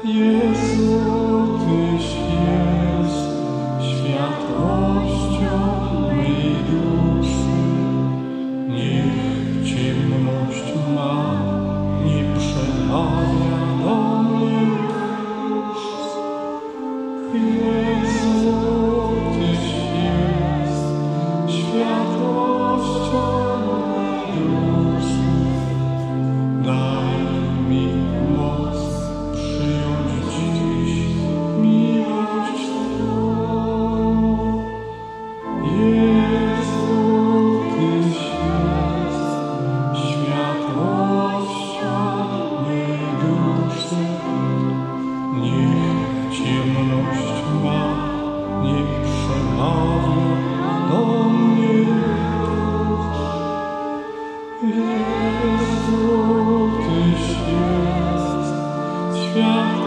Jezu, Tyś jest światłością mej duszy. Niech ciemność ma nie przemawia do mnie. Jezu, Tyś jest światłością mej duszy. Daj mi moc przyjąć dziś miłość Twą. Jezu, Tyś jest światłością mej duszy. Niech ciemność ma nie przemawia do mnie. Jezu, Tyś jest światłością